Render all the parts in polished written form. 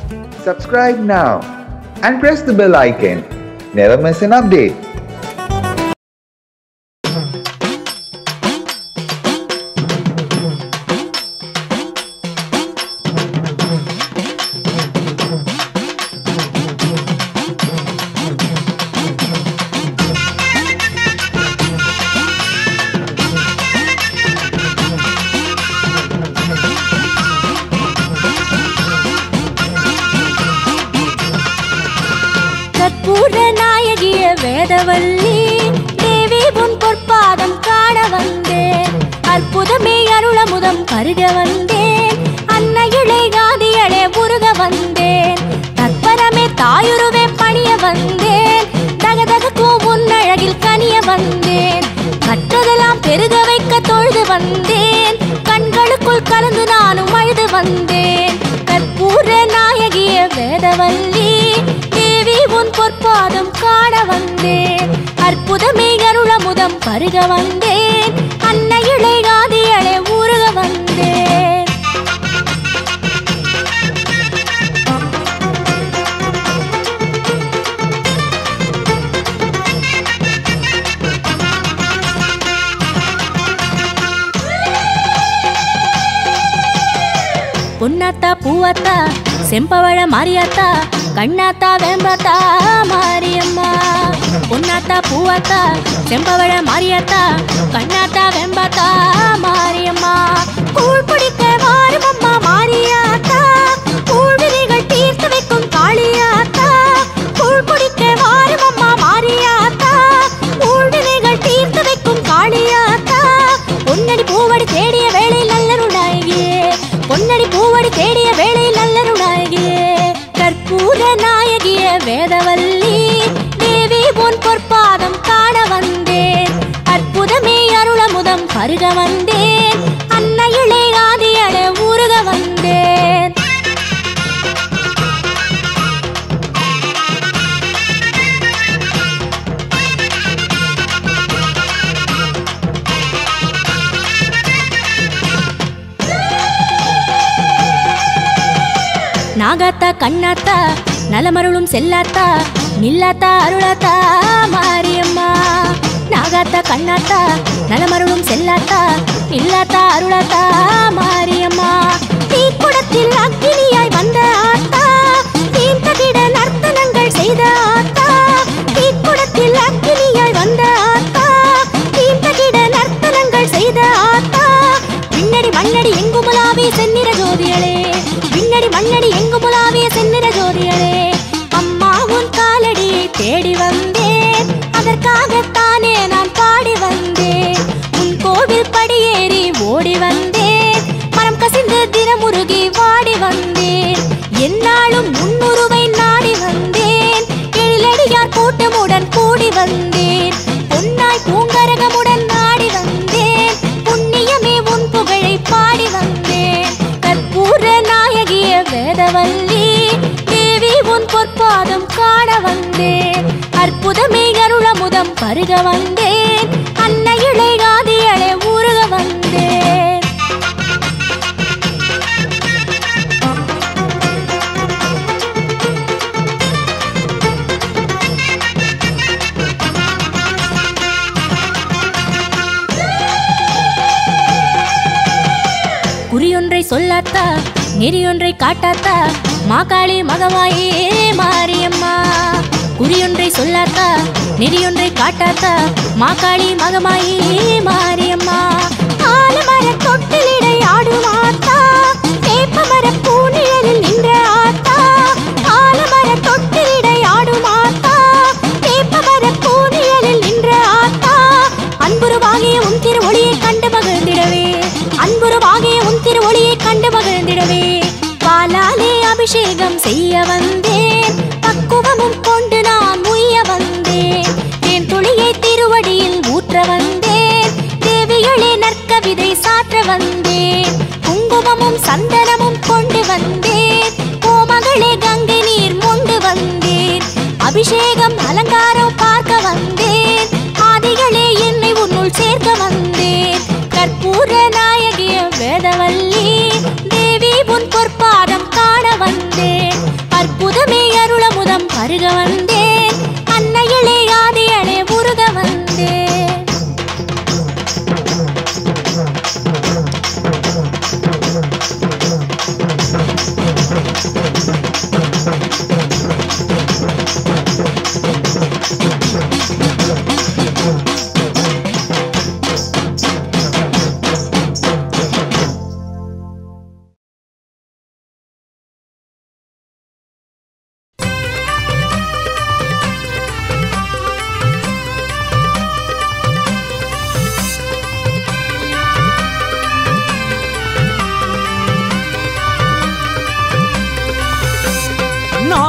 Subscribe now and press the bell icon. Never miss an update. பூரநாயகிய Vedavalli தேவி உன் பொற்பாதம் காண வந்தேன். அற்புதமே அருளமுதம் பருக வந்தேன். அன்னையிலே காதியளே உருக வந்தேன். தற்பரமே தாயுருவே பணிய வந்தேன். தகதகக்கும் உன் அழகில் கனிய வந்தேன். கற்றதெல்லாம் பெருக வைக்க தொழுது வந்தேன். கண்களுக்குள் கலந்து நானும் அழுது வந்தேன். கற்பூர நாயகிய வேதவல்லி தேவி உன் பொற்பாதம் காண வந்தேன். அற்புதமே அருளமுதம் பருக வந்தேன். அன்னையிலே காதியளே உருக வந்தேன். பொன்னாத்தா பூவாத்தா செம்பவழ மாரியாத்தா கண்ணாத்தா வேம்பாத்தா மாரியம்மா. பொன்னாத்தா பூவாத்தா செம்பவழ மாரியாத்தா கண்ணாத்தா வேம்பாத்தா மாரியம்மா. கூழ் பிடிக்க வாருமம்மா மாரியாத்தா. கூழ்வினைகள் தீர்த்து வைக்கும் காளியாத்தா. கூழ் பிடிக்க வாருமம்மா மாரியாத்தா. கூழ்வினைகள் தீர்த்து வைக்கும் காளியாத்தா. பொன்னடி பூவடி தேடிய வேளையில் நல்லருளாகியே. பொன்னடி பூவடி தேடிய வேளையில் நல்லருளாகியே. கற்பூர நாயகிய வேதவல்லி தேவி உன் பொற்பாதம் காண வந்தேன். அற்புதமே அருளமுதம் பருக வந்தேன். அன்னையிலே ஆதியள உருக வந்தேன். நாகாத்தா கண்ணாத்தா நலமருளும் செல்லாத்தா நில்லாத்தா அருளாத்தா மாரியம்மா. நாகாத்தா கண்ணாத்தா நலமருளும் செல்லாத்தா நில்லாத்தா அருளாத்தா மாரியம்மா. தீக்குடத்தில் அக்கினியாய் வந்த ஆத்தா. தீர்த்தகிட நர்த்தனங்கள் செய்த ஆத்தா. தீக்குடத்தில் அக்கினியாய் வந்த ஆத்தா. தீர்த்தகிட நர்த்தனங்கள் செய்த ஆத்தா. பின்னடி மண்ணடி எங்குமுலாவிய செந்நிற ஜோதியளே. பின்னடி மண்ணடி எங்குமுலாவிய செந்நிற ஜோதியளே. அம்மா உன் காலடியை தேடி வந்தேன். அதற்காகத்தானே நான் பாடி வந்தேன். உன் கோவில் படியேறி ஓடி வந்தேன். மனம் கசிந்து தினமுருகி வாடி வந்தேன். என்னாலும் முன்னுருவை நாடி வந்தேன். எழிலடியார் கூட்டமுடன் கூடி வந்தேன். பொன்னாய் பூங்கரகமுடன் நாடி வந்தேன். புண்ணியமே உன் புகழை பாடி வந்தேன். கற்பூர நாயகிய வேதவல்லி தேவி உன் பொற்பாதம் காண வந்தேன். அற்புதமே அருளமுதம் பருக வந்தேன். அன்னையிலே ஆதியளே உருக வந்தேன். குறியொன்றை சொல்லாத்தா நெறியொன்றை காட்டாத்தா மாகாளி மகமாயே மாரியம்மா. குறியொன்றை சொல்லாத்தா நெறியொன்றை காட்டாத்தா மாகாளி மகமாயே மாரியம்மா. ஆலமர தொட்டிலிடை ஆடும் ஆத்தா. வேப்பமர பூநிழலில் நின்ற ஆத்தா. ஆலமர தொட்டிலிடை ஆடும் ஆத்தா. வேப்பமர பூநிழலில் நின்ற ஆத்தா. அன்புருவாகிய உன் திரு ஒளியை கண்டு மகிழ்ந்திடவே. அன்புருவாகிய உன் திரு ஒளியை கண்டு மகிழ்ந்திடவே. பாலாலே அபிஷேகம் செய்ய வந்தேன். பக்குவமும் கொண்டு நான் உய்ய வந்தேன். என் துளியை திருவடியில் ஊற்ற வந்தேன். தேவிகளே நற்கவிதை சாற்ற வந்தேன். குங்குமமும் சந்தனமும் கொண்டு வந்தேன். கோமகளே கங்கை நீர் மொண்டு வந்தேன். அபிஷேகம் அலங்காரம் பார்க்க வந்தேன். ஆதிகளே என்னை உன்னுள் சேர்க்க வந்தேன். கற்பூர நாயகிய வேதவல்லி தேவி உன் பொற்பாதம் காண வந்தேன்.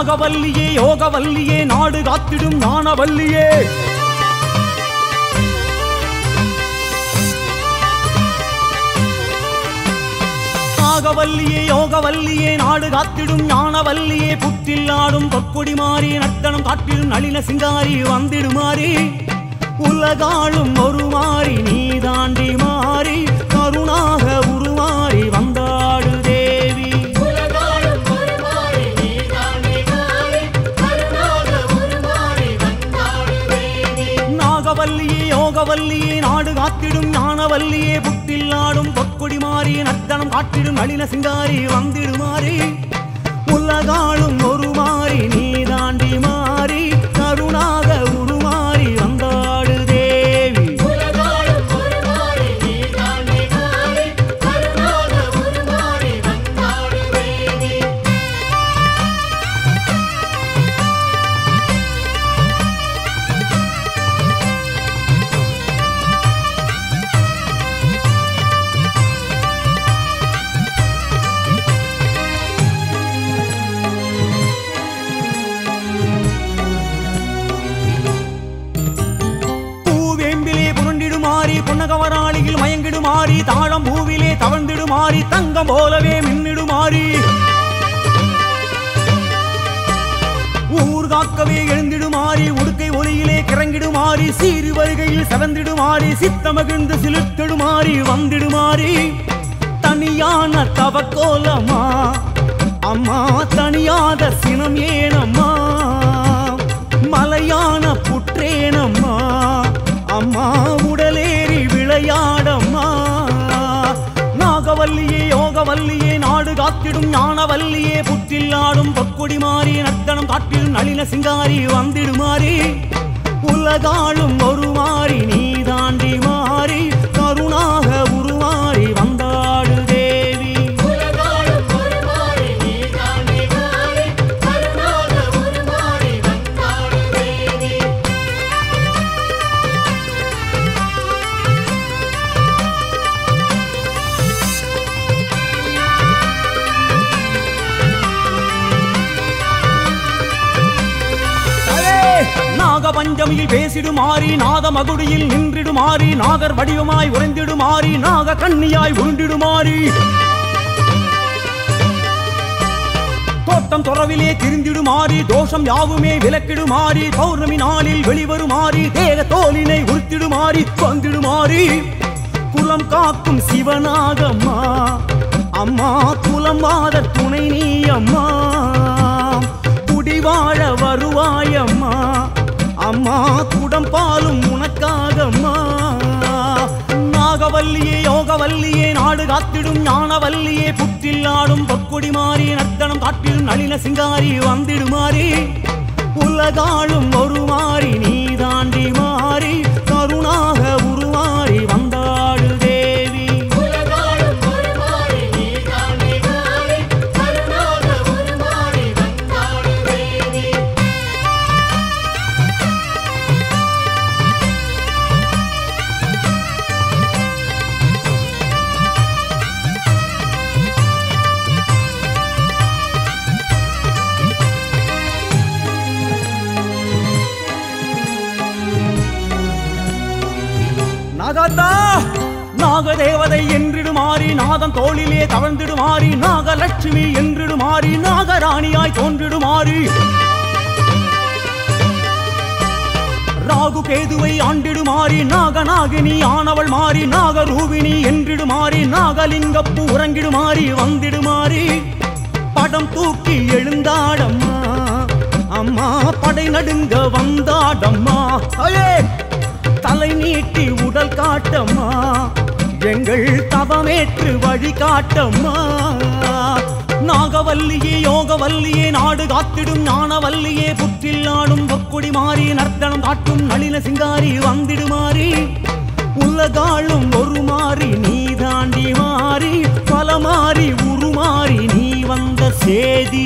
நாகவல்லியே யோகவல்லியே நாடு காத்திடும் ஞானவல்லியே நாகவல்லியே யோகவல்லியே நாடு காத்திடும் ஞானவல்லியே புற்றில் ஆடும் பொற்கொடி மாறி நர்த்தனம் காட்டிடும் நளின சிங்காரி வந்திடுமாறி உலகாளும் ஒரு மாறி நீ தாண்டி மாறி கருணாக உருமாறி வந்தாடு தேவி நாகவல்லியே யோகவல்லியே நாடு காத்திடும் ஞானவல்லியே புற்றில் ஆடும் பொற்கொடி மாறி நர்த்தனம் காட்டிடும் நளின சிங்காரி வந்திடுமாறி உலகாளும் ஒரு மாறி நீ தாண்டி மாறி கருணாக உருமாறி வந்தாடு தேவி பொன்னகவராளியில் மயங்கிடுமாறி தாழம் பூவிலே தவழ்ந்திடுமாறி தங்கம் போலவே மின்னிடுமாறி ஊர் காக்கவே எழுந்திடுமாறி உடுக்கை ஒளியிலே கிறங்கிடுமாறி சீறி வருகையில் செவந்திடுமாறி சித்தமகிழ்ந்து சிலிர்த்திடுமாறி வந்திடுமாறி தனியான தவக்கோலம்மா அம்மா தனியாத சினம் ஏனம்மா மலையான புற்றேனம்மா அம்மா உடலேறி விளையாடம்மா நாகவல்லியே யோகவல்லியே நாடு காத்திடும் ஞானவல்லியே புற்றில் ஆடும் பொற்கொடி மாறி நர்த்தனம் காட்டிடும் நளின சிங்காரி வந்திடுமாறி உலகாளும் ஒரு மாறி நீ தாண்டி மாறி கருணாக உருமாறி வந்தாடு தேவி பஞ்சமியில் பேசிடுமாறி நாத மகுடியில் நின்றிடுமாறி நாகர் வடிவமாய் உறைந்திடுமாறி நாக கண்ணியாய் உருண்டிடுமாறி தோட்டம் தொரவிலே திரிந்திடுமாறி தோஷம் யாவுமே விலக்கிடுமாறி பௌர்ணமி நாளில் வெளிவருமாறி தேக தோலினை உறுத்திடுமாறி வந்திடுமாறி குலம் காக்கும் சிவனாகம்மா அம்மா குலம் வாத துணை நீ அம்மா குடிவாழ வருவாயம்மா அம்மா குடம் பாலும் உனக்காகம்மா நாகவல்லியே யோகவல்லியே நாடு காத்திடும் ஞானவல்லியே புற்றில் ஆடும் பொற்கொடி மாறி நர்த்தனம் காட்டிடும் நளின சிங்காரி வந்திடுமாறி உலகாளும் ஒரு மாறி நீ தாண்டி மாறி கருணாக உருமாறி வந்தாடு தேவி நாகதேவதை என்றிடுமாறி நாதம் தோளிலே தவழ்ந்திடுமாறி நாகலட்சுமி என்றிடுமாறி நாகராணியாய் தோன்றிடுமாறி ராகு கேதுவை ஆண்டிடுமாறி நாகநாகினி ஆனவள் மாறி நாகரூபிணி என்றிடுமாறி நாகலிங்கப்பு உறங்கிடுமாறி வந்திடுமாறி படம் தூக்கி எழுந்தாடம்மா அம்மா படை நடுங்க வந்தாடம்மா தலை நீட்டி உடல் காட்டம்மா எங்கள் தவமேற்று வழி காட்டம்மா நாகவல்லியே யோகவல்லியே நாடு காத்திடும் ஞானவல்லியே புற்றில் ஆடும் பொற்கொடி மாறி நர்த்தனம் காட்டும் நளின சிங்காரி வந்திடுமாறி உலகாளும் ஒரு மாறி நீ தாண்டி மாறி பல மாறி உருமாறி நீ வந்த சேதி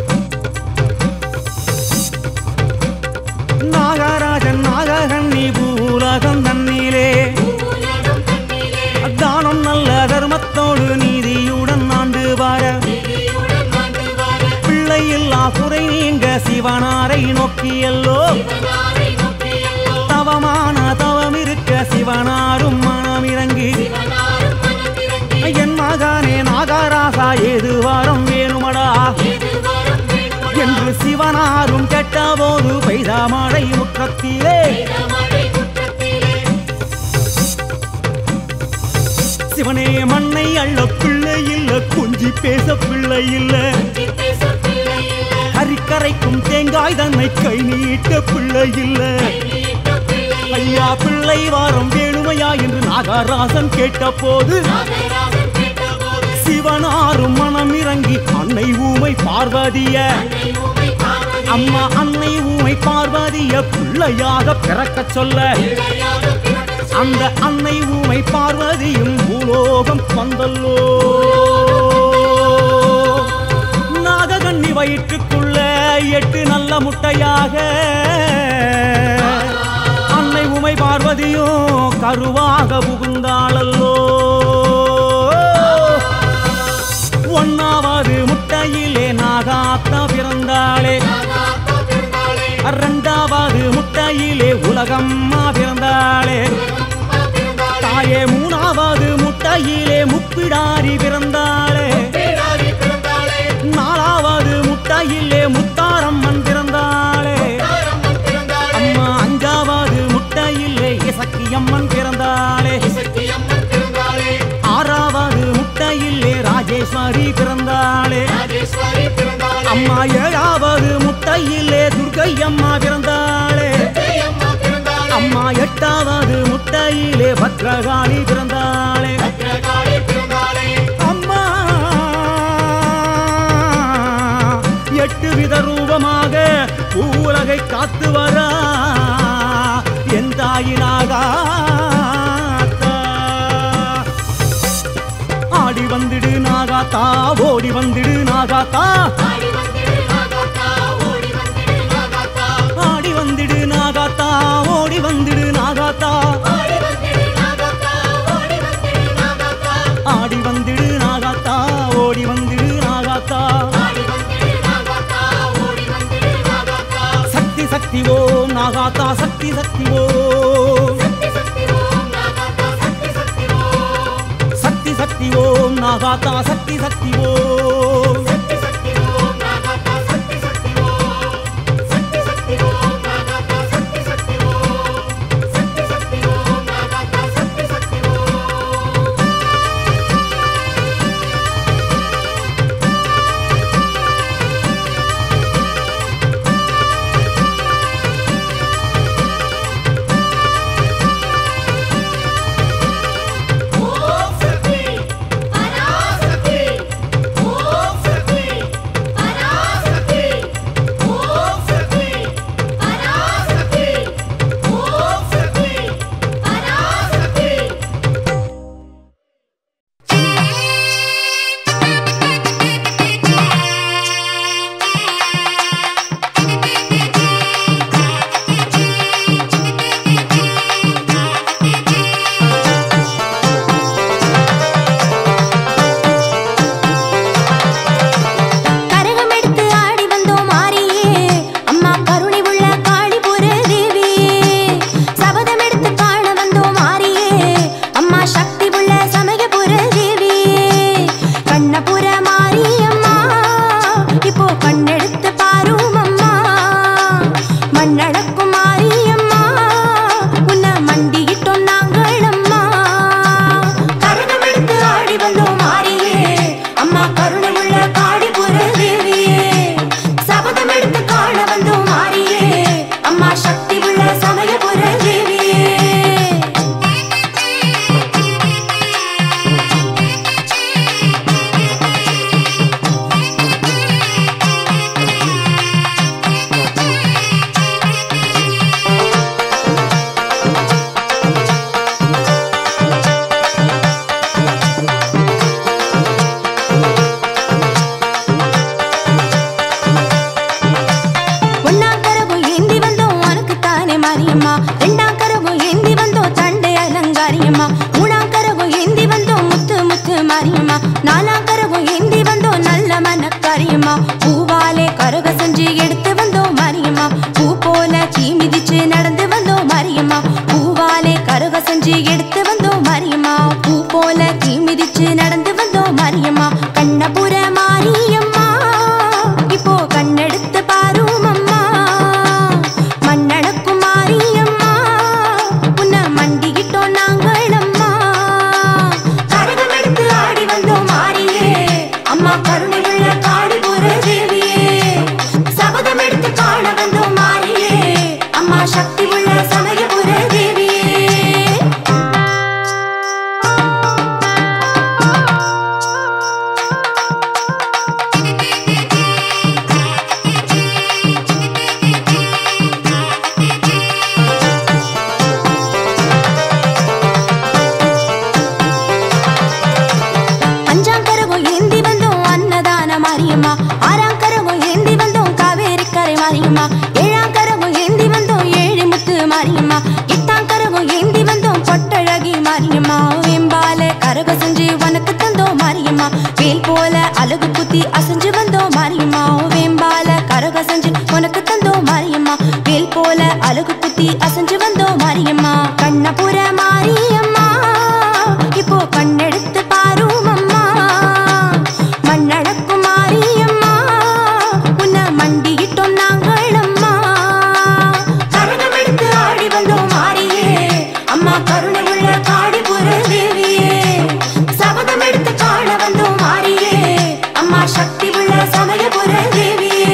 நாகராஜன் நாககண்ணி பூ சிவனாரை நோக்கியல்லோ தவமான தவம் இருக்க சிவனாரும் மனம் இறங்கி என் மகனே நாகராசா ஏது வாரம் வேணுமடா என்று சிவனாரும் கேட்டபோது பெய்த மழை முற்றத்திலே சிவனே மண்ணை அள்ள பிள்ளை இல்ல கொஞ்சி பேச பிள்ளை இல்ல கரிக்கரைக்கும் தேங்காய் தன்னை கை நீட்ட பிள்ளை இல்ல ஐயா பிள்ளை வாரம் வேணுமையா என்று நாகராசன் கேட்ட போது சிவனாரும் மனம் இறங்கி அன்னை ஊமை பார்வதிய அம்மா அன்னை ஊமை பார்வதிய பிள்ளையாக பிறக்க சொல்ல அந்த அன்னை ஊமை பார்வதியும் பூலோகம் வந்தல்லோ நாககண்ணி வயிற்றுக்குள்ள 8 நல்ல முட்டையாக அன்னை ஊமை பார்வதியும் கருவாக புகுந்தாளல்லோ 1வது முட்டையிலே நாகாத்தா பிறந்தாளே 2வது முட்டையிலே உலகம்மா பிறந்தாளே தாயே 3வது முட்டையிலே முப்பிடாரி பிறந்தாளே 4வது முட்டையிலே முத்தாரம்மன் பிறந்தாளே அம்மா 5வது முட்டையிலே இசக்கியம்மன் பிறந்தாளே 6வது முட்டையிலே ராஜேஸ்வரி பிறந்தாளே அம்மா 7வது முட்டையிலே துர்க்கையம்மா பிறந்தாளே அம்மா 8வது முட்டையிலே பத்ரகாளி பிறந்தாளே அம்மா 8 வித ரூபமாக உலகை காத்து வரா என் தாயினாகா ஆடி வந்துடு நாகாத்தா ஓடி வந்துடு நாகாத்தா ஆடி வந்துடு நாகாத்தா ஓடி வந்துடு நாகாத்தா ஆடி வந்துடு நாகாத்தா ஓடி வந்துடு நாகாத்தா சக்தி சக்தி ஓம் நாகாத்தா சக்தி சக்தி ஓம் சக்தி சக்தி ஓம் நாகாத்தா சக்தி சக்தி ஓம் மாரியம்மா நாலாம் கரவும் ஏந்தி வந்தோம் நல்ல மனக்காரியம்மா பூவாலே கரக செஞ்சு எடுத்து வந்து அம்மா சக்தி உள்ள சமயபுர தேவியே. அழகு குத்தி அசைஞ்சு வந்தோம் மாரியம்மா வேம்பால கரக செஞ்சு உனக்கு தந்தோம் மாரியம்மா வேல் போல அழகு குத்தி அசைஞ்சு வந்தோம் மாரியம்மா கண்ணபுர மாரியம்மா இப்போ கண்ணெடுத்து பாரும் அம்மா மண்ணடக்கும் மாரியம்மா உன்னை மண்டியிட்டோம் நாங்கள் அம்மா கரகம் எடுத்து ஆடி வந்தோம் மாரியே அம்மா கருணை உள்ள காடிபுர தேவியே சபதம் எடுத்து காண வந்தோம் மாரியே அம்மா சக்தி உள்ள சமயபுர தேவியே.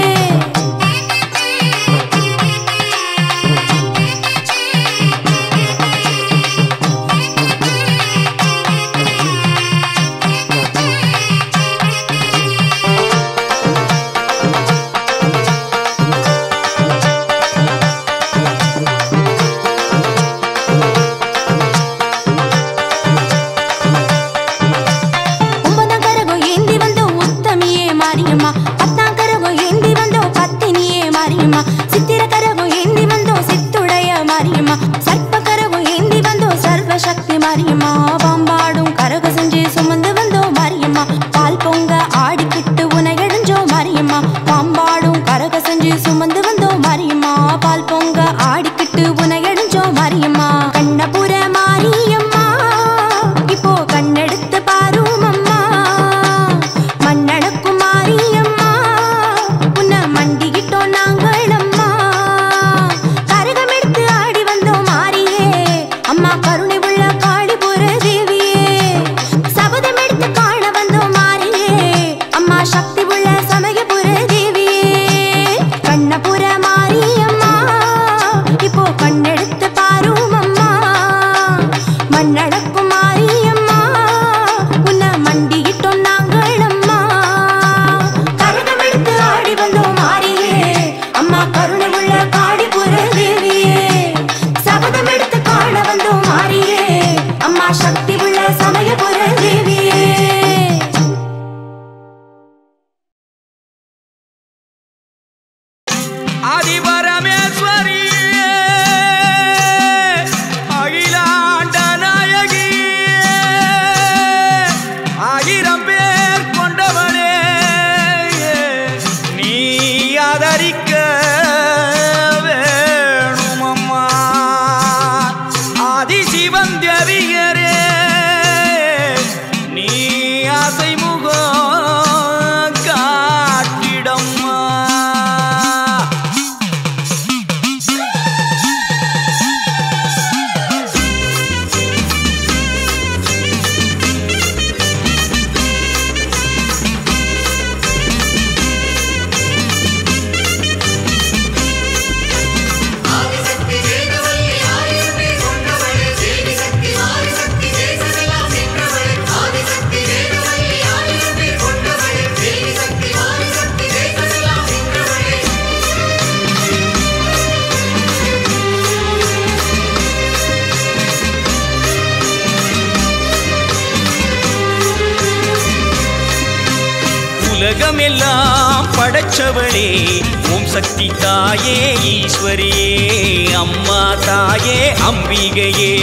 உலகமெல்லாம் படைச்சவளே ஓம் சக்தி தாயே ஈஸ்வரியே அம்மா தாயே அம்பிகையே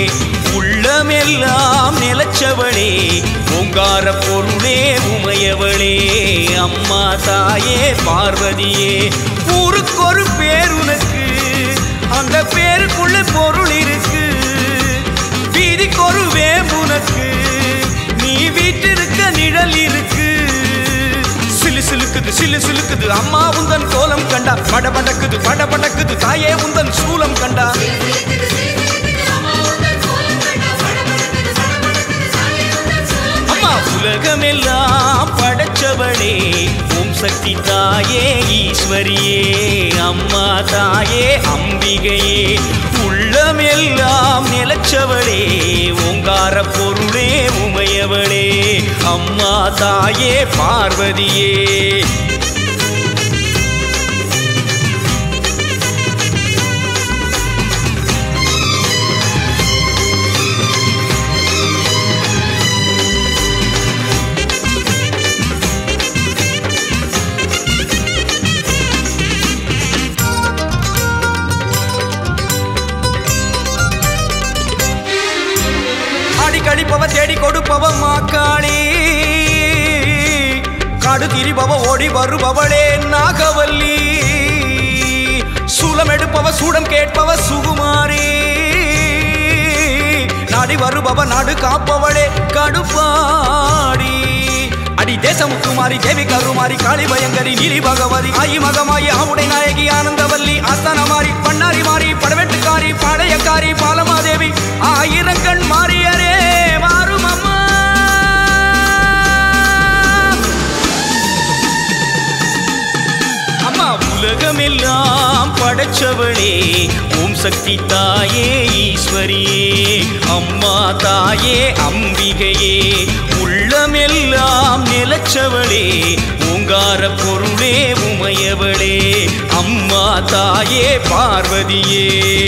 உள்ளமெல்லாம் நிலச்சவளே ஓங்கார பொருளே உமையவளே அம்மா தாயே பார்வதியே ஊருக்கொரு பேர் உனக்கு அந்த பேருக்குள்ள பொருள் இருக்கு வீதிக்கொரு வேம்புனக்கு நீ வீட்டிருக்க நிழல் இருக்கு சிலுக்குது சிலு சிலுக்குது அம்மா உந்தன் கோலம் கண்டா படபடக்குது தாயே உந்தன் சூலம் கண்டா அம்மா உலகமெல்லாம் படைச்சவளே ஓம் சக்தி தாயே ஈஸ்வரியே அம்மா தாயே அம்பிகையே உள்ளமெல்லாம் நிலச்சவளே ஓங்கார பொருளே உமையவளே அம்மா தாயே பார்வதியே கழிப்பவ தேடி கொடுப்பவ மாக்காளி காடு திரிபவ ஓடி வருபவளே நாகவல்லி சூலம் எடுப்பவ சூடம் கேட்பவ சுகுமாரி நாடி வருபவ நாடு காப்பவளே கடுப்பாடி அடி தேசமுத்துமாரி தேவி கருமாரி காளி பயங்கரி நீலி பகவதி ஆயி மகமாயி ஆவுடை நாயகி ஆனந்தவல்லி ஆஸ்தானமாரி பண்ணாரி மாறி படவெட்டுக்காரி பாளையக்காரி பாலமாதேவி ஆயிரங்கண் மாறியரே மாறும் அம்மா அம்மா உலகமெல்லாம் படைச்சவளே ஓம் சக்தி தாயே ஈஸ்வரியே அம்மா தாயே அம்பிகையே உள்ளமெல்லாம் நிலச்சவளே ஓங்கார பொருளே உமையவளே அம்மா தாயே பார்வதியே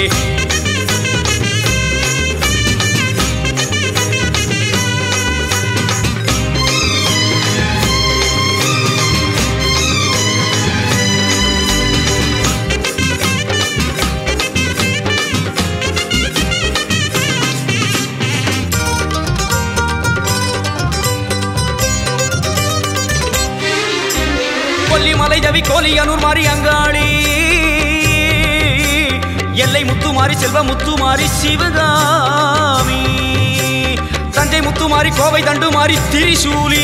கொல்லிமலை ஜவி கோலியனூர் மாறி அங்காளி எல்லை முத்துமாரி செல்வ முத்துமாரி சிவகாமி தஞ்சை முத்துமாரி கோவை தண்டுமாரி திரிசூலி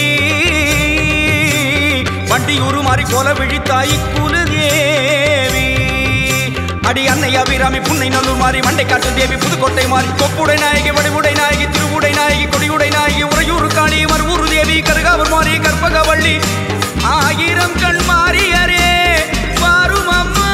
வண்டியூரு மாறி கோல விழித்தாய் குலதேவி அடி அன்னை அபிராமி புன்னை நல்லூர் மாறி மண்டைக்காட்டு தேவி புதுக்கோட்டை மாறி கொப்புடை நாயகி வடிவுடை நாயகி திருவுடை நாயகி கொடியுடை நாயகி உறையூர் காளி மறுவூர் தேவி கருகாவூர் மாறி கற்பகவள்ளி ஆயிரம் கண் மாறியரே வாரும் அம்மா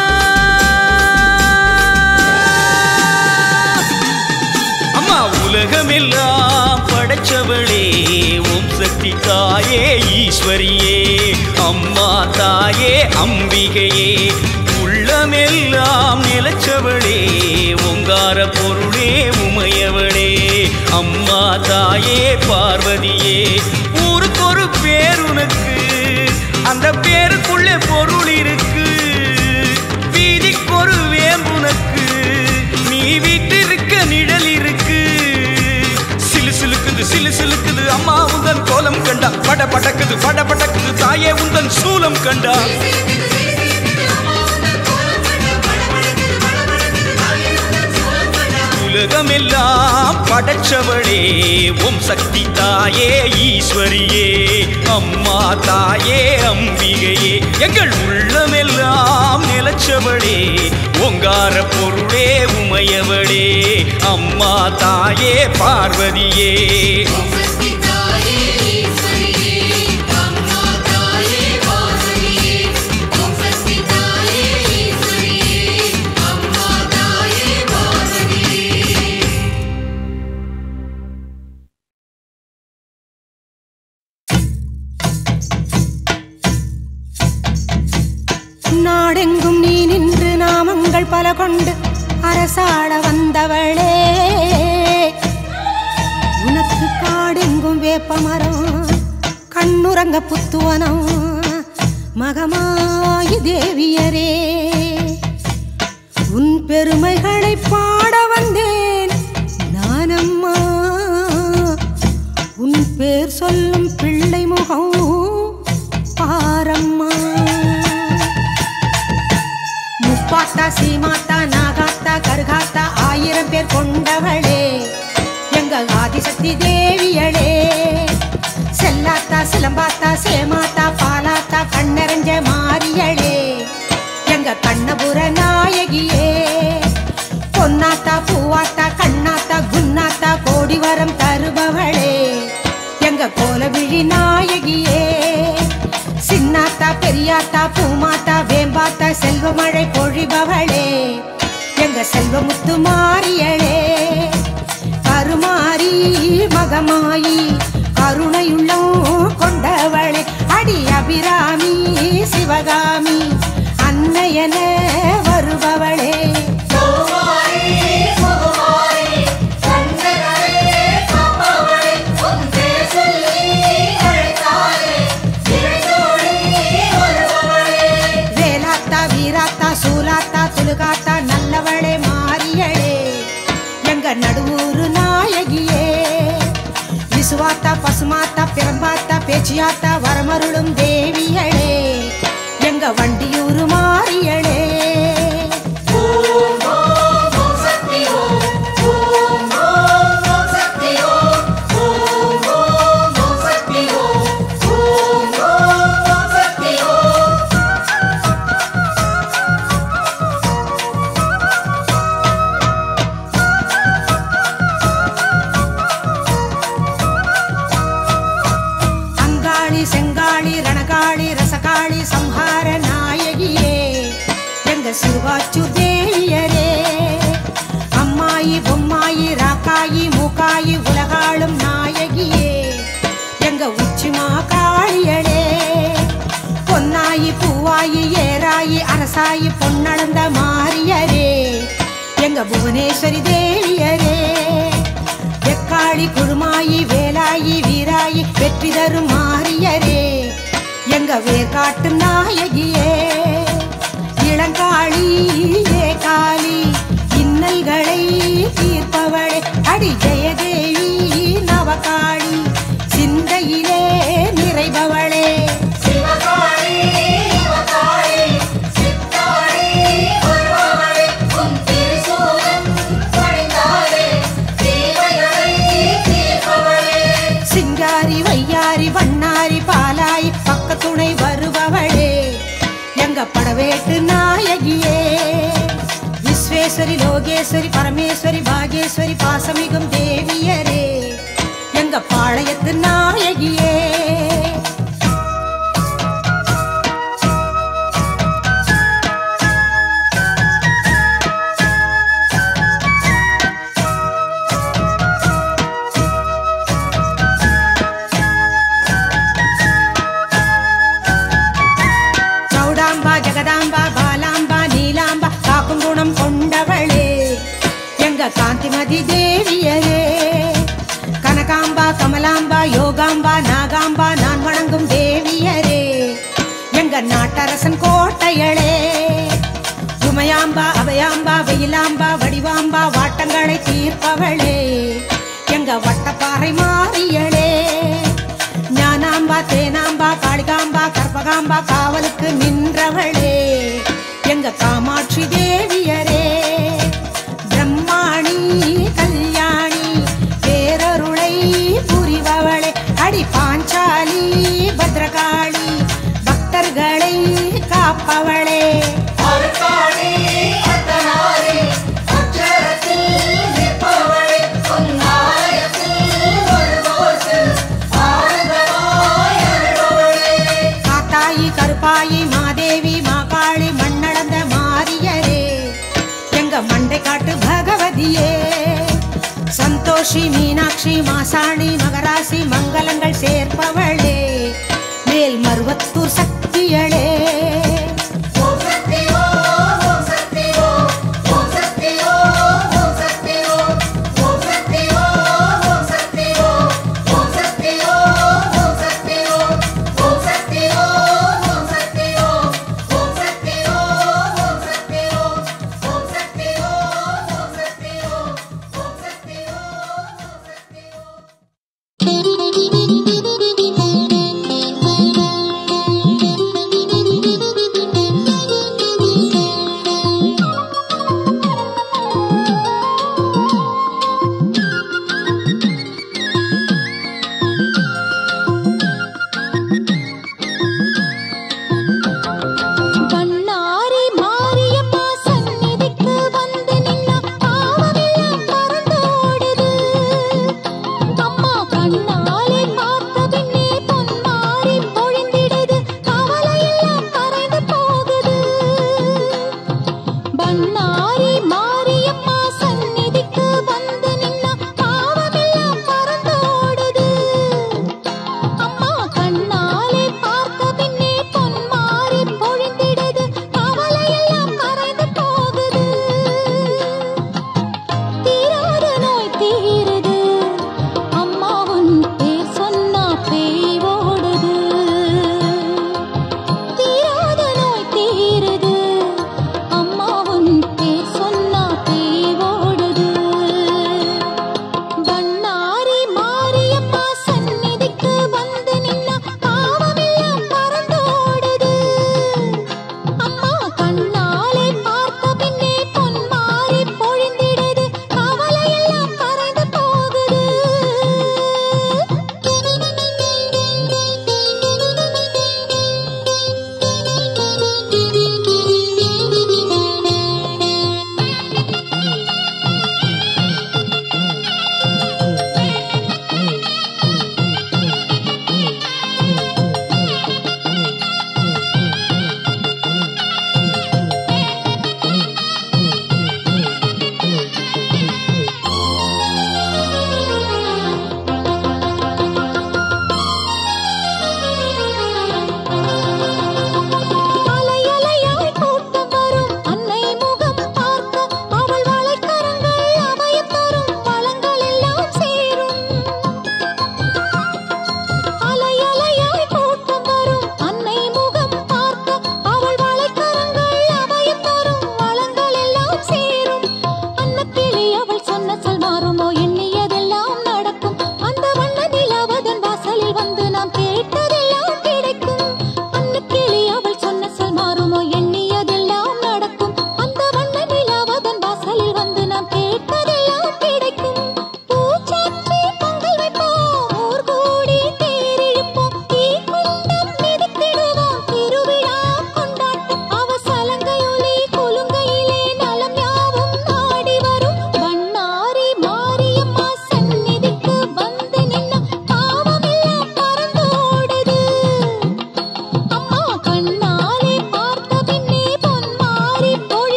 அம்மா உலகமெல்லாம் படைச்சவளே ஓம் சக்தி தாயே ஈஸ்வரியே அம்மா தாயே அம்பிகையே உள்ளமெல்லாம் நிலச்சவளே ஓங்கார பொருளே உமையவளே அம்மா தாயே பார்வதியே ஊருக்கொரு பேருனக்கு அந்த பேருக்குள்ளே பொருள் இருக்கு வீதிக்கொரு வேம்புனக்கு நீ வீட்டிருக்க நிழல் இருக்கு சிலு சிலுக்குது அம்மா உந்தன் கோலம் கண்டா பட படக்குது தாயே உந்தன் சூலம் கண்டா உலகமெல்லாம் படைச்சவளே ஓம் சக்தி தாயே ஈஸ்வரியே அம்மா தாயே அம்பிகையே எங்கள் உள்ளமெல்லாம் நிலச்சவளே ஓங்கார பொருளே உமையவளே அம்மா தாயே பார்வதியே நாடெங்கும் நீ நின்று நாமங்கள் பல கொண்டு அரசாள வந்தவளே உனக்கு காடெங்கும் வேப்பமரம் கண்ணுறங்க புத்துவனம் மகமாயி தேவியரே உன் பெருமைகளை பாட வந்தேன் நானம்மா உன் பேர் சொல்லும் பிள்ளை முகம் பாரம்மா முப்பாத்தா சீமாத்தா நாகாத்தா கருகாத்தா 1000 பேர் கொண்டவளே எங்கள் ஆதிசக்தி தேவியளே செல்லாத்தா சிலம்பாத்தா சேமாத்தா பாலாத்தா கண்ணெறிஞ்ச மாரியளே எங்க கண்ணபுர நாயகியே பொன்னாத்தா பூவாத்தா கண்ணாத்தா குன்னாத்தா கோடி வரம் தருபவளே எங்க கோலவிழி நாயகியே சின்னாத்தா பெரிய செடியாத்தா பூமாத்தா வேம்பாத்தா செல்வமழை பொழிபவளே எங்க செல்வமுத்து மாறியளே கருமாரி மகமாயி கருணையுள்ளம் கொண்டவளே அடி அபிராமி சிவகாமி அன்னையன வருபவளே காத்தா நல்லவளே மாறியளே எங்க நடுவூரு நாயகியே விசுவாத்தா பசுமாத்தா பிரம்பாத்தா பேச்சியாத்தா வரமருளும் தேவியளே எங்க வண்டியூரு மாறியளே சிறுவாச்சு தேவியரே அம்மாயி பொம்மாயி ராக்காயி மூக்காயி உலகாளும் நாயகியே எங்க உச்சிமா காளியளே பொன்னாயி பூவாயி ஏராயி அரசாயி பொன்னளந்த மாரியரே எங்க புவனேஸ்வரி தேவியரே எக்காளி குருமாயி வேலாயி வீராயி வெற்றி தரும் மாரியரே எங்க வேர்காட்டு நாயகியே இளங்காளி ஏகாலி இன்னல்களை தீர்ப்பவளே அடி ஜெயதேவி நவகாளி சிந்தையிலே நிறைபவளே சிங்காரி வையாரி வண்ணாரி பாலாய் பக்கத்துணை வருபவளே எங்க படவேட்டு நாயகியே விஸ்வேஸ்வரி லோகேஸ்வரி பரமேஸ்வரி பாகேஸ்வரி பாசமிகும் தேவியரே எங்க பாளையத்து நாயகியே கொண்டவளே எங்க காந்திமதி தேவியரே கனகாம்பா கமலாம்பா யோகாம்பா நாகாம்பா நான் வணங்கும் தேவியரே எங்க நாட்டரசன் கோட்டையளே உமையாம்பா அபயாம்பா வெயிலாம்பா வடிவாம்பா வாட்டங்களை தீர்ப்பவளே எங்க வட்டப்பாறை மாறியளே ஞானாம்பா தேனாம்பா காளிகாம்பா கற்பகாம்பா காவலுக்கு நின்றவளே எங்க காமாட்சி தேவியரே பிரம்மாணி கல்யாணி பேரருளை புரிபவளே அடி பாஞ்சாலி பத்ரகாளி பக்தர்களை காப்பவளே காத்தாயி கருப்பாயி மாதேவி மாகாளி மண்ணளந்த மாரியரே எங்க மண்டை காட்டு பகவதியே சந்தோஷி மீனாட்சி மாசாணி மகராசி மங்களங்கள் சேர்ப்பவளே மேல் மருவத்தூர் சக்தியளே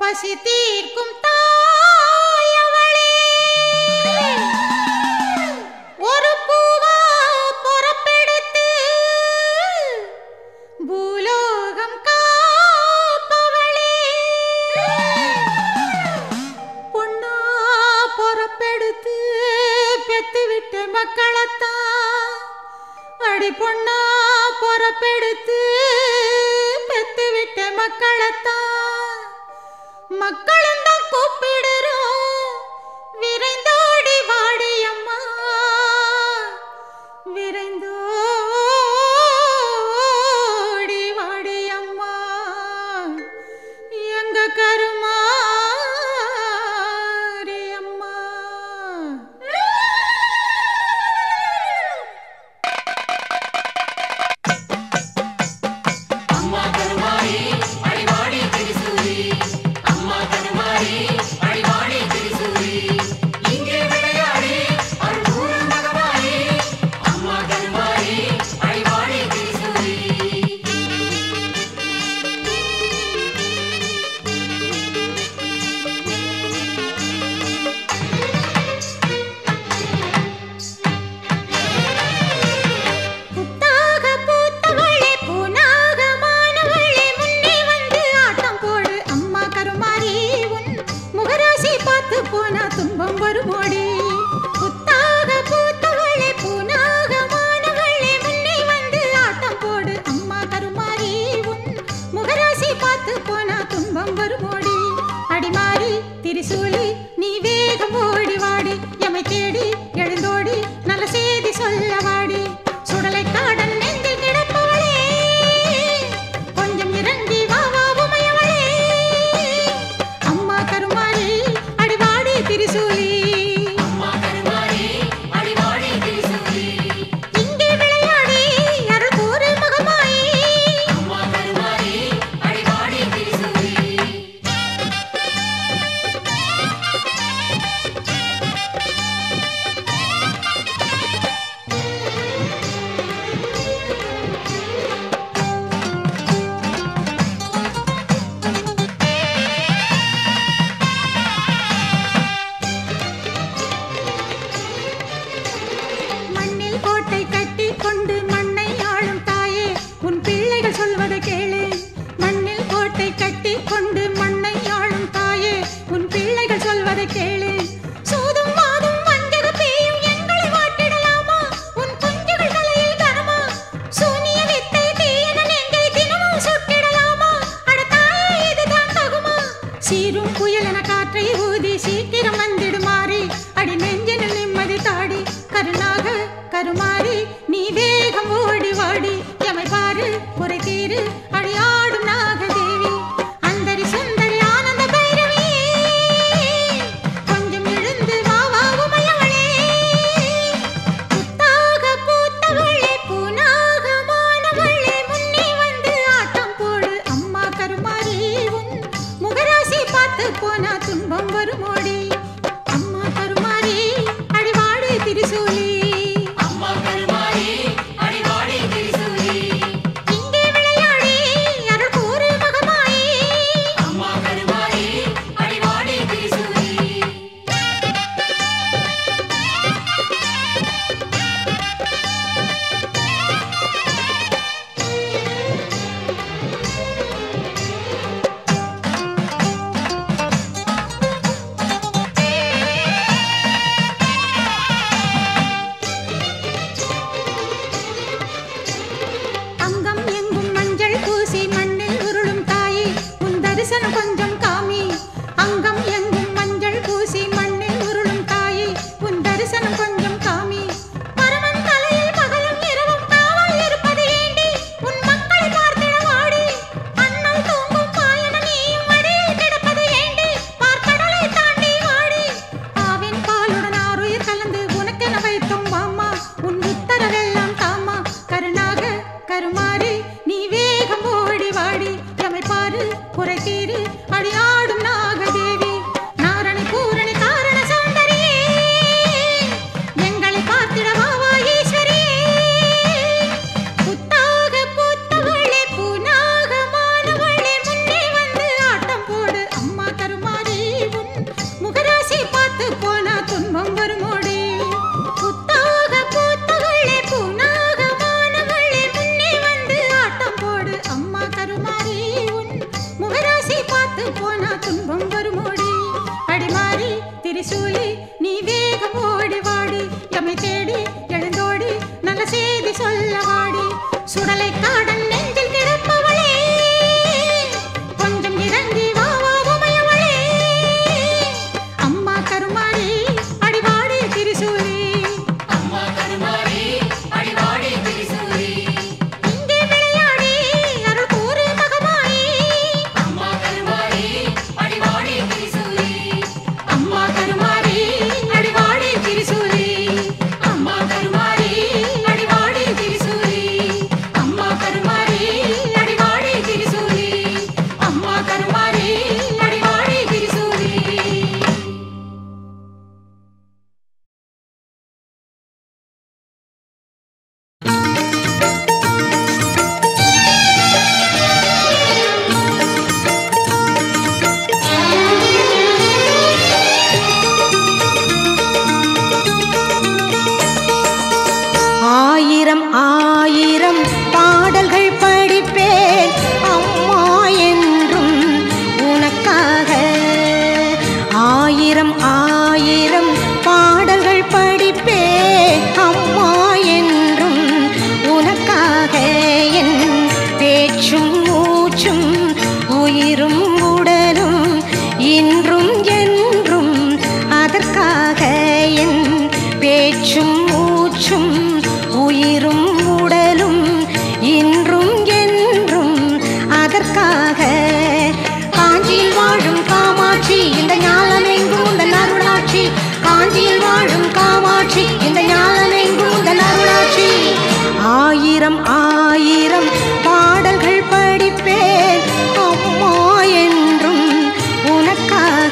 பசி தீர்க்கும் தாயவளே ஒரு பூவா பொறப்பெடுத்து பூலோகம் காப்பவளே பொன்னா பொறப்பெடுத்து பெத்து விட்ட மக்களைத்தான் அடி பொன்னா பொறப்பெடுத்து பெத்து விட்ட மக்களைத்தான் மக்களும் தான் கூப்பிடுறோம் விரைந்தோடி வாடியம்மா விரைந்தோடி வாடியம்மா எங்க கருமாரி அம்மா காத்து போனா துன்பம் வருமோடி. அடிமாறி திரிசூலி நீ வேகம் ஓடி வாடி. எம்மை தேடி எழுந்தோடி நல்ல செய்தி சொல்ல வாடி. சுடலை காடன் நெஞ்சில் கிடப்பவளே, கொஞ்சம் இறங்கி வா வா உமையவளே. அம்மா கருமாரி அடிவாடி திரிசூலி. அம்மா கருமாரி அடிவாடி திரிசூலி. இங்கே விளையாடி அருள் கூறு மகமாயி. அம்மா கருமாரி அடிவாடி திரிசூலி. அம்மா கருமாரி அடிவாடி திரிசூலி. அம்மா கருமாரி அடிவாடி திரிசூலி. அம்மா கருமாரி அடிவாடி திரிசூலி. அம்மா கருமாரி அடிவாடி திரிசூலி. ஆயிரம் ஆயிரம் பாடல்கள் படிப்பேன் அம்மா என்றும் உனக்காக. ஆயிரம் ஆயிரம் பாடல்கள் படிப்பேன் அம்மா என்றும் உனக்காக. என் பேச்சும் மூச்சும் உயிரும் உடலும் இன்றும் என்றும் அதற்காக. என் பேச்சும் மூச்சும் உயிரும் உடலும் இன்றும் என்றும் அதற்காக. காஞ்சியில் வாழும் காமாட்சி இந்த ஞானமெங்கும் உந்தன் அருளாட்சி. காஞ்சியில் வாழும் காமாட்சி இந்த ஞானமெங்கும் உந்தன் அருளாட்சி. ஆயிரம் ஆயிரம் பாடல்கள் படிப்பேன் அம்மா என்றும் உனக்காக.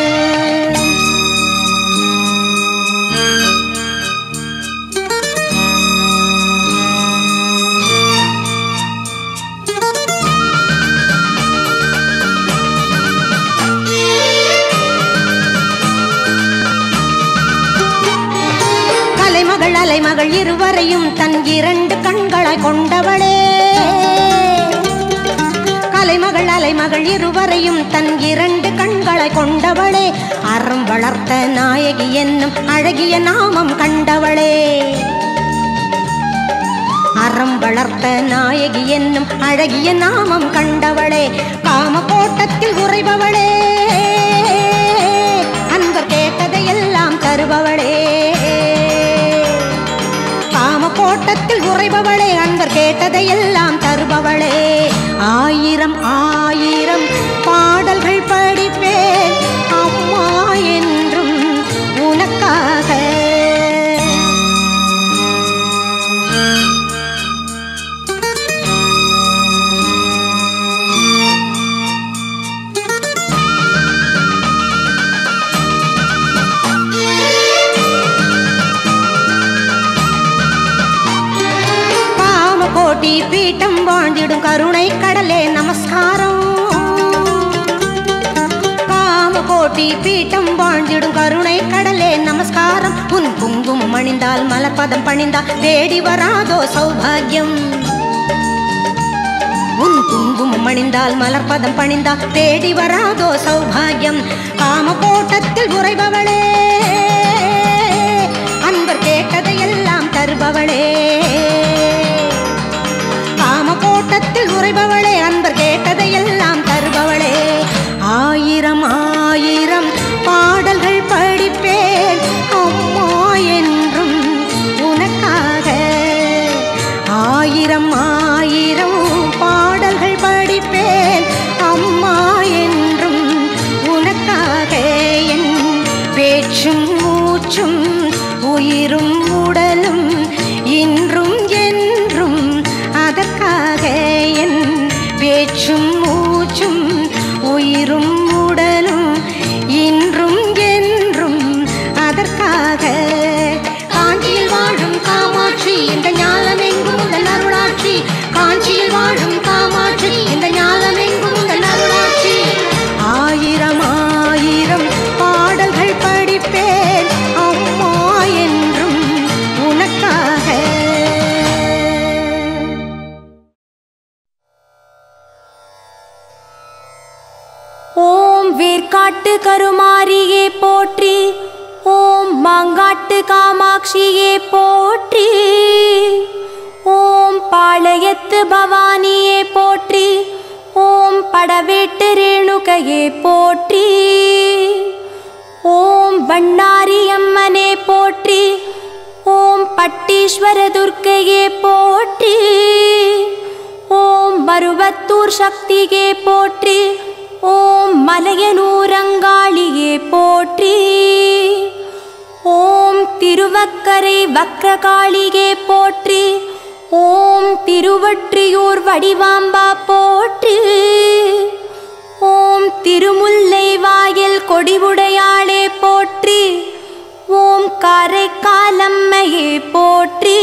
கலைமகள் அலைமகள் இருவரையும் தன் இரண்டு கண்களாய் கொண்டவளே. கலைமகள் அலைமகள் இருவரையும் தன் இரண்டு கண்களாய் கொண்டவளே. அறம் வளர்த்த நாயகி என்னும் அழகிய நாமம் கண்டவளே. அறம் வளர்த்த நாயகி என்னும் அழகிய நாமம் கண்டவளே. காம கோட்டத்தில் உறைபவளே, அன்பர் கேட்டதையெல்லாம் தருபவளே. காம கோட்டத்தில் உறைபவளே, அன்பர் கேட்டதையெல்லாம் தருபவளே. ஆயிரம் ஆயிரம் பாடல்கள் படிப்பேன் அம்மா என்றும் உனக்காக. கோட்டி பீட்டம் வாழ்ந்திடும் கருணை கடலே நமஸ்காரம். காம கோட்டி பீட்டம் வாழ்ந்திடும் கருணை கடலே நமஸ்காரம். உன் குங்குமம் அணிந்தால் மலர்பதம் பணிந்தால் தேடி வராதோ சௌபாகியம். உன் குங்குமம் அணிந்தால் மலர்பதம் பணிந்தால் தேடி வராதோ சௌபாகியம். காம கோட்டத்தில் உறைபவளே, அன்பர் கேட்டதையெல்லாம் தருபவளே. காம கோட்டத்தில் உறைபவளே, அன்பர் கேட்டதையெல்லாம் தருபவளே. ஆயிரம் ஆயிரம் பாடல்கள் படிப்பேன் அம்மா என்றும் உனக்காக. ஆயிரம் ஆயிரம் பாடல்கள் படிப்பேன் அம்மா என்றும் உனக்காக. என் பேச்சும் மூச்சும் உயிரும் உடலும் இன்றும் என்றும் அதற்காக. என் வேர்க்காட்டு கருமாரியே போற்றி, ஓம் மாங்காட்டு காமாட்சியே போற்றி, ஓம் பாளையத்து பவானியே போற்றி, ஓம் படவேட்டு ரேணுகையே போற்றி, ஓம் வண்ணாரியம்மனே போற்றி, ஓம் பட்டீஸ்வர துர்க்கையே போற்றி, ஓம் மருவத்தூர் சக்தியே போற்றி, ஓம் மலையனூரங்காளியே போற்றி, ஓம் திருவக்கரை வக்ரகாளியே போற்றி, ஓம் திருவொற்றியூர் வடிவாம்பா போற்றி, ஓம் திருமுல்லை வாயில் கொடிவுடையாளே போற்றி, ஓம் காரைக்காலம்மையே போற்றி,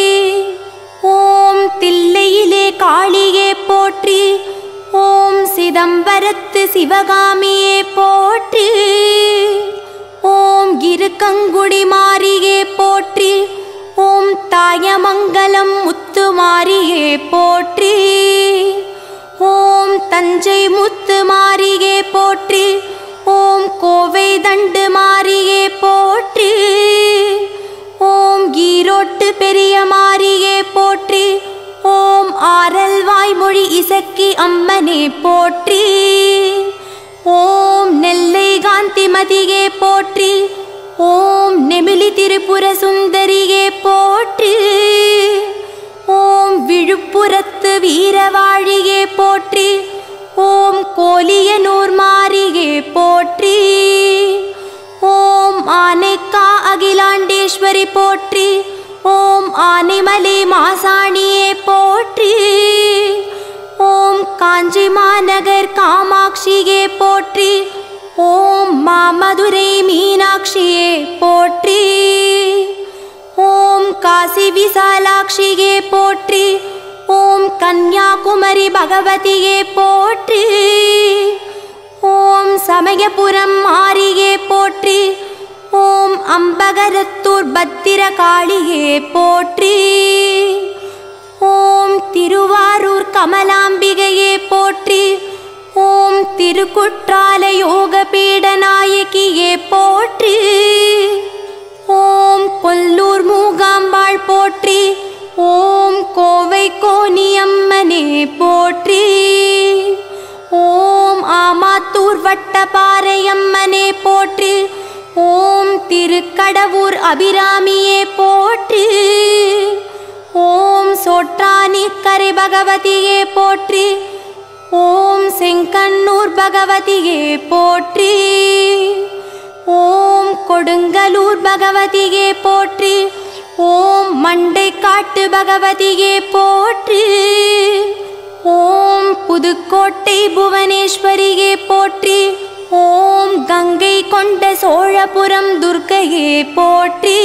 ஓம் தில்லையிலே காளியே போற்றி, ஓம் சிதம்பரத்து சிவகாமியே போற்றி, ஓம் இருக்கங்குடி மாரியே போற்றி, ஓம் தாயமங்கலம் முத்துமாரியே போற்றி, ஓம் தஞ்சை முத்துமாரியே போற்றி, ஓம் கோவை தண்டு மாரியே போற்றி, ஓம் ஈரோட்டு பெரிய மாரியே போற்றி, ஓம் ஆரல்வாய்மொழி இசக்கி அம்மனே போற்றி, ஓம் நெல்லை காந்திமதியே போற்றி, ஓம் நெமிலி திரிபுர சுந்தரியே போற்றி, ஓம் விழுப்புரத்து வீரவாழியே போற்றி, ஓம் கோலியனூர் மாரியே போற்றி, ஓம் ஆனைக்கா அகிலாண்டேஸ்வரி போற்றி, ஓம் ஆனைமலை மாசாணியே போற்றி, ஓம் காஞ்சி மாநகர் காமாட்சியே போற்றி, ஓம் மாமதுரை மீனாட்சியே போற்றி, ஓம் காசி விசாலாட்சியே போற்றி, ஓம் கன்னியாகுமரி பகவதியே போற்றி, ஓம் சமயபுரம் மாரியே போற்றி, ஓம் அம்பகரத்தூர் பத்திரகாளியே போற்றி, ஓம் திருவாரூர் கமலாம்பிகையே போற்றி, ஓம் திருக்குற்றால யோக பீடநாயகியே போற்றி, ஓம் கொல்லூர் மூகாம்பாள் போற்றி, ஓம் கோவை கோனியம்மனே போற்றி, ஓம் ஆமாத்தூர் வட்டபாறையம்மனே போற்றி, ஓம் திருக்கடவூர் அபிராமியே போற்றி, ஓம் சோற்றானிக்கரை பகவதியே போற்றி, ஓம் செங்கண்ணூர் பகவதியே போற்றி, ஓம் கொடுங்கலூர் பகவதியே போற்றி, ஓம் மண்டைக்காட்டு பகவதியே போற்றி, ஓம் புதுக்கோட்டை புவனேஸ்வரியே போற்றி, ஓம் கங்கை கொண்ட சோழபுரம் துர்க்கையே போற்றி,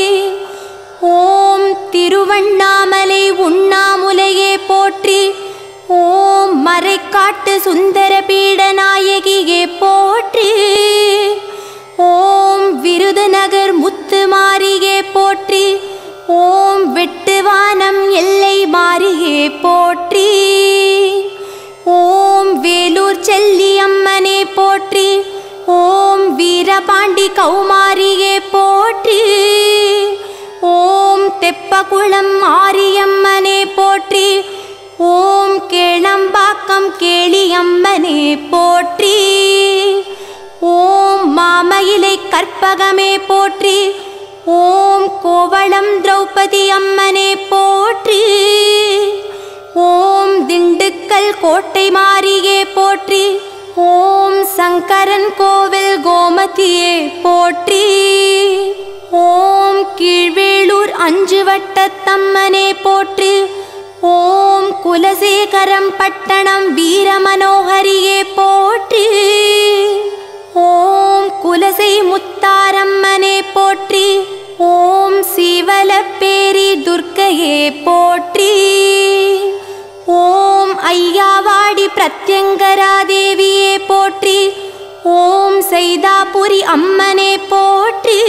ஓம் திருவண்ணாமலை உண்ணாமுலையே போற்றி, ஓம் மறைக்காட்டு சுந்தர பீடநாயகியே போற்றி, ஓம் விருதுநகர் முத்துமாரியே போற்றி, ஓம் வெட்டுவானம் எல்லை மாரியே போற்றி, ஓம் வேலூர் செல்லியம்மனே போற்றி, ஓம் வீரபாண்டி கௌமாரியே போற்றி, ஓம் தெப்பகுளம் மாரியம்மனே போற்றி, ஓம் கேளம்பாக்கம் கேளியம்மனே போற்றி, ஓம் மாமயிலை கற்பகமே போற்றி, ஓம் கோவளம் திரௌபதி அம்மனே போற்றி, ஓம் திண்டுக்கல் கோட்டை மாரியே போற்றி, ஓம் சங்கரன் கோவில் கோமதியே போற்றி, ஓம் கீழ்வேளூர் அஞ்சு வட்டத்தம்மனே போற்றி, ஓம் குலசேகரம் பட்டணம் வீரமனோகரியே போற்றி, ஓம் குலசை முத்தாரம்மனே போற்றி, ஓம் சீவலப்பேரி துர்க்கையே போற்றி, ஓம் ஐயாவாடி பிரத்யங்கராதேவியே போற்றி, ஓம் சைதாபுரி அம்மனே போற்றி,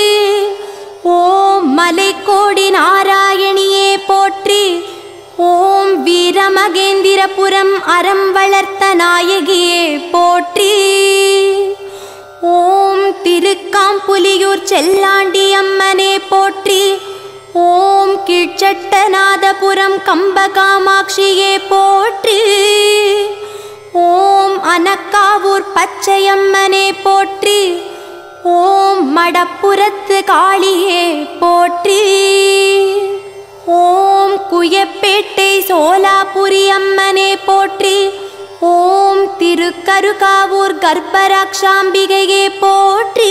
ஓம் மலைக்கோடி நாராயணியே போற்றி, ஓம் வீரமகேந்திரபுரம் அறம் வளர்த்த நாயகியே போற்றி. திண்டுக்காம்புலியூர் செல்லாண்டி அம்மனே போற்றி. ஓம் கீழ்ச்சட்டநாதபுரம் கம்பகாமாட்சியே போற்றி. ஓம் அனக்காவூர் பச்சையம்மனே போற்றி. ஓம் மடப்புறத்து காளியே போற்றி. ஓம் குயப்பேட்டை சோலாபுரி அம்மனே போற்றி. ஓம் திருக்கருகாவூர் கர்ப்பராக்ஷாம்பிகையே போற்றி.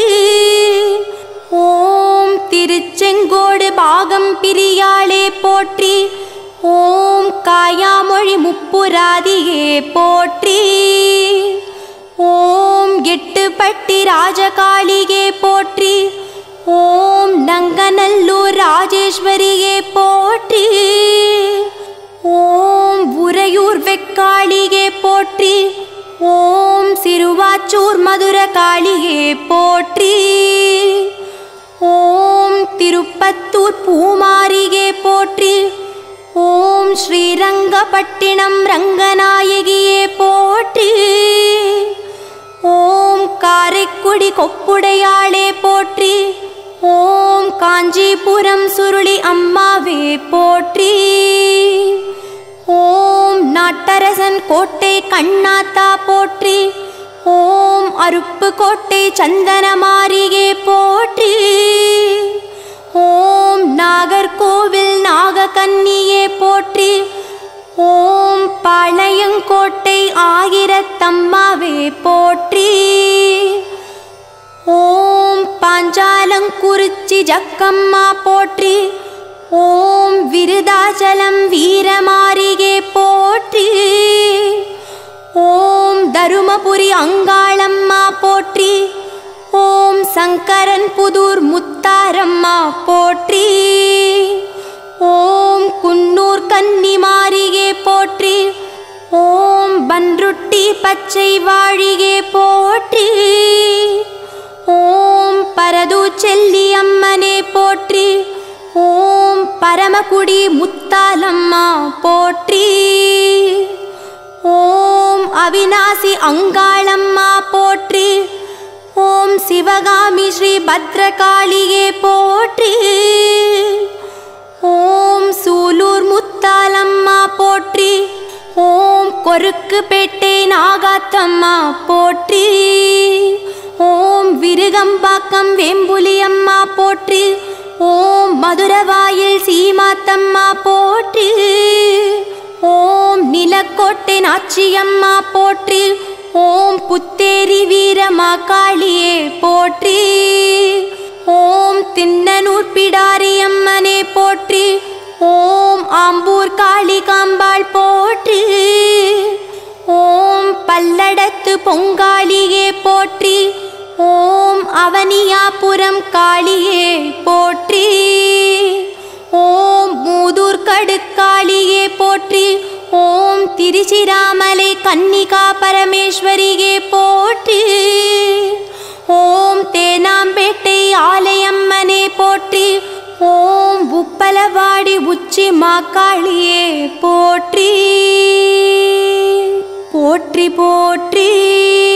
ஓம் திருச்செங்கோடு பாகம் பிரியாளே போற்றி. ஓம் காயாமொழி முப்புராதியே போற்றி. ஓம் எட்டுப்பட்டி ராஜகாளியே போற்றி. ஓம் நங்கநல்லூர் ராஜேஸ்வரியே போற்றி. ஓம் உறையூர் வெக்காளியே போற்றி. ஓம் சிறுவாச்சூர் மதுர காளியே போற்றி. ஓம் திருப்பத்தூர் பூமாரியே போற்றி. ஓம் ஸ்ரீரங்கப்பட்டினம் ரங்கநாயகியே போற்றி. ஓம் காரைக்குடி கொப்புடையாளே போற்றி. ஓம் காஞ்சிபுரம் சுருளி அம்மாவே போற்றி. ஓம் நாட்டரசன் கோட்டை கண்ணாத்தா போற்றி. ஓம் அருப்புக்கோட்டை சந்தனமாரியே போற்றி. ஓம் நாகர்கோவில் நாகக்கன்னியே போற்றி. ஓம் பாளையங்கோட்டை ஆயிரத்தம்மாவே போற்றி. ஓம் பாஞ்சாலங்குறிச்சி ஜக்கம்மா போற்றி. ஓம் விருதாச்சலம் வீரமாரியே போற்றி. ஓம் தருமபுரி அங்காளம்மா போற்றி. ஓம் சங்கரன் புதூர் முத்தாரம்மா போற்றி. ஓம் குன்னூர் கன்னிமாரியே போற்றி. ஓம் பன்ருட்டி பச்சை வாழியே போற்றி. ஓம் பரதூச்செல்லி அம்மனே போற்றி. ஓம் பரமக்குடி முத்தாலம்மா போற்றி. ஓம் அவிநாசி அங்காளம்மா போற்றி. ஓம் சிவகாமி ஸ்ரீ பத்ரகாளியே போற்றி. ஓம் சூலூர் முத்தாலம்மா போற்றி. ஓம் கொருக்குப்பேட்டை நாகாத்தம்மா போற்றி. ஓம் விருகம்பாக்கம் வேம்புலியம்மா போற்றி. ஓம் மதுரவாயில் சீமாத்தம்மா போற்றி. ஓம் நிலக்கோட்டை நாச்சியம்மா போற்றி. ஓம் புத்தேரி வீரமா காளியே போற்றி. ஓம் திண்ணனூர் பிடாரி அம்மனே போற்றி. ஓம் ஆம்பூர் காளிகாம்பாள் போற்றி. ஓம் பல்லடத்து பொங்காளியே போற்றி. ஓம் அவனியாபுரம் காளியே போற்றி. ஓம் மூதூர் கடுக்காளியே போற்றி. ஓம் திருச்சிராமலை கன்னிகா பரமேஸ்வரியே போற்றி. ஓம் தேனாம்பேட்டை ஆலயம்மனே போற்றி. ஓம் உப்பலவாடி உச்சி மாக்காளியே போற்றி. போற்றி போற்றி.